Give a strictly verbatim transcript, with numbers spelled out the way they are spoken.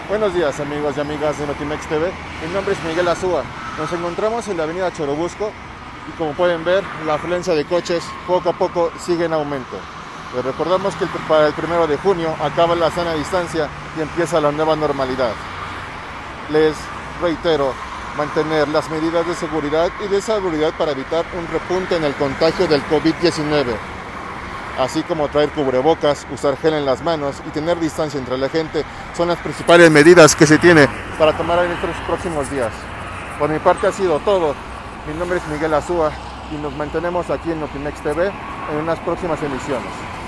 Buenos días amigos y amigas de Notimex T V, mi nombre es Miguel Azúa. Nos encontramos en la avenida Churubusco y como pueden ver la afluencia de coches poco a poco sigue en aumento. Les recordamos que para el primero de junio acaba la sana distancia y empieza la nueva normalidad. Les reitero, mantener las medidas de seguridad y de salubridad para evitar un repunte en el contagio del COVID diecinueve. Así como traer cubrebocas, usar gel en las manos y tener distancia entre la gente son las principales medidas que se tiene para tomar en estos próximos días. Por mi parte ha sido todo. Mi nombre es Miguel Azúa y nos mantenemos aquí en Notimex T V en unas próximas emisiones.